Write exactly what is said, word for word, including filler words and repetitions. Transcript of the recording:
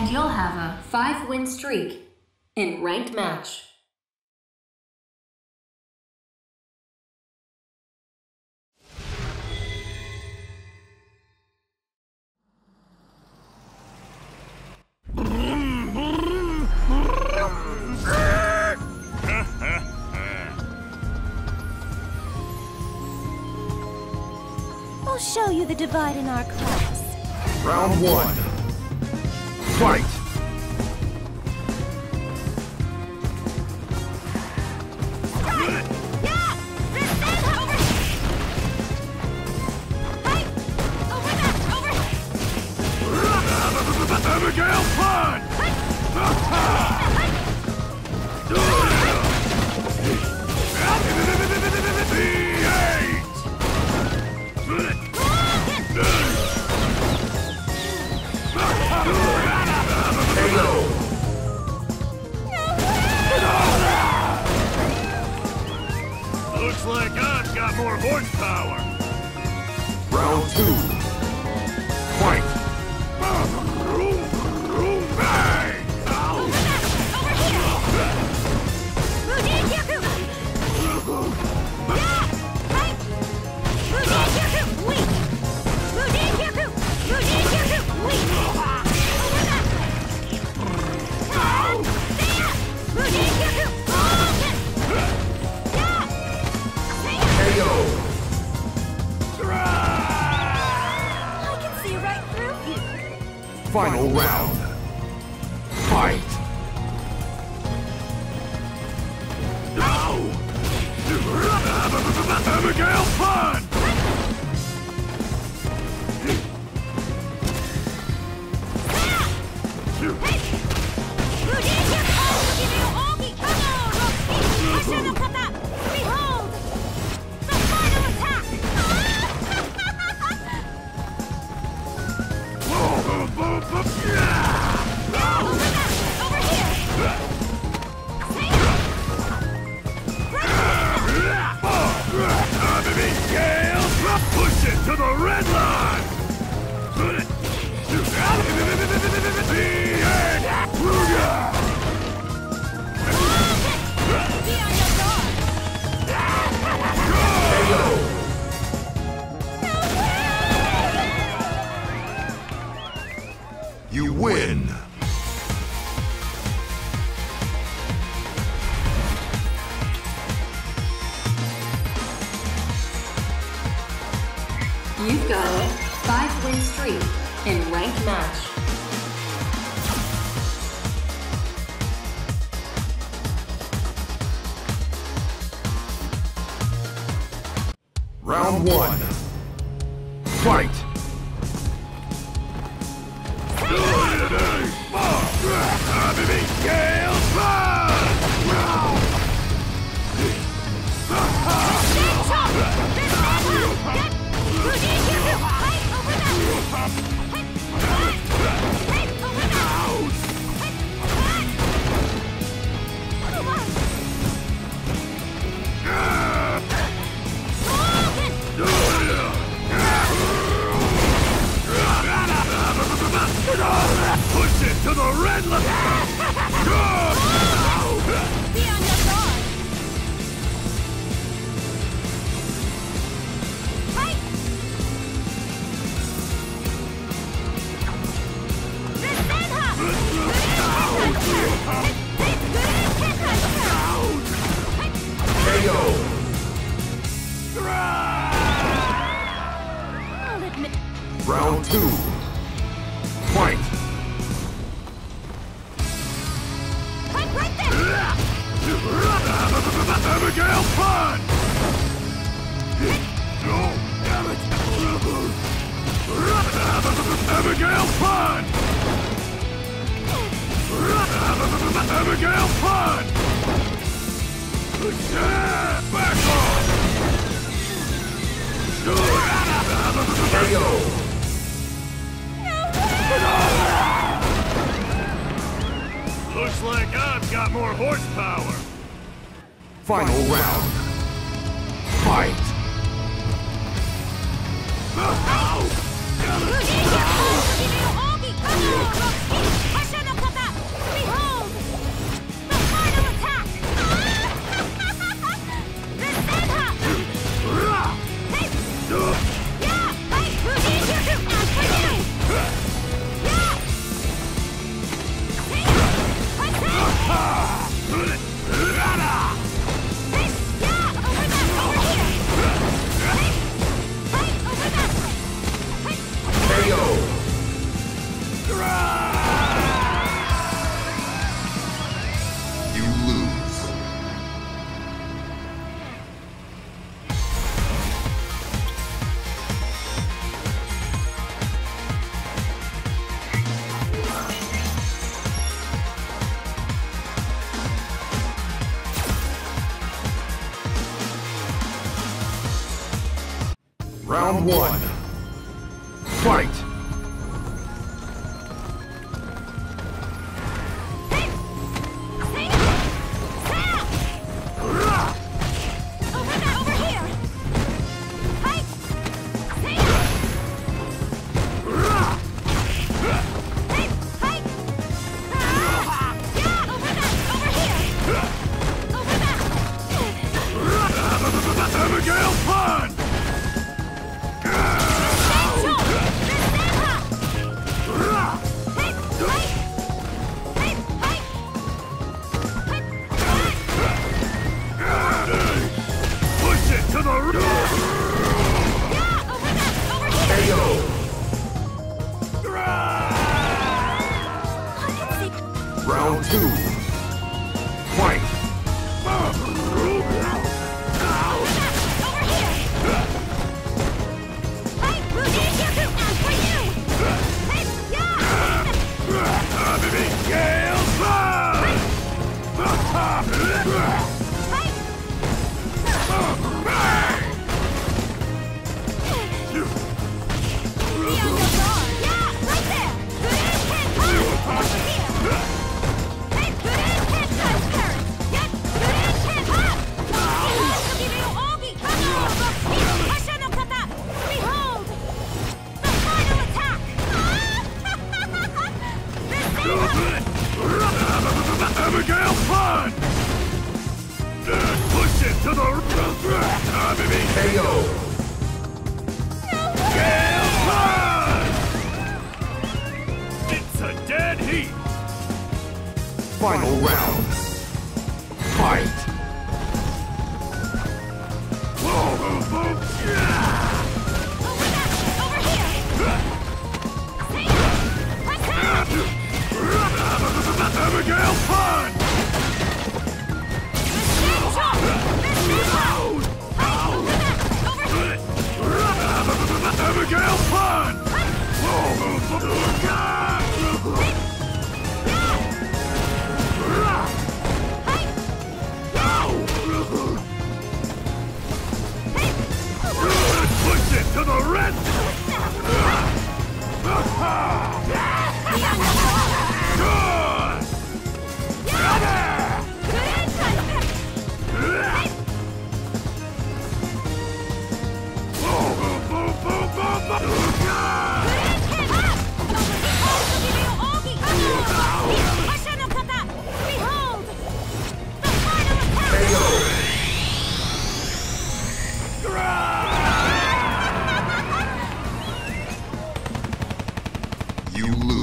And you'll have a five-win streak in ranked match. I'll show you the divide in our class. Round one. Fight! Abigail Pond! Looks like I've got more horsepower. Round two. Fight! Final round. Fight! No! Abigail Pond! Push it to the red line! You win! You've got a five-win streak in ranked match. Round one. Fight! Push it to the red line! Be on your guard! Fight! K O! I'll admit. Round two. Fight! Right there! Abigail Pond! No, damn it! Abigail Pond! Abigail Pond! Back off! K O! Looks like I've got more horsepower. Final round. Fight! Push Round one. Fight! Round two. Fight! Abigail Fun! Push it to the... K O! Abigail Fun! It's a dead heat! Final round. Fight! Abigail Fun! Abigail Fun! Push it to the red! You lose.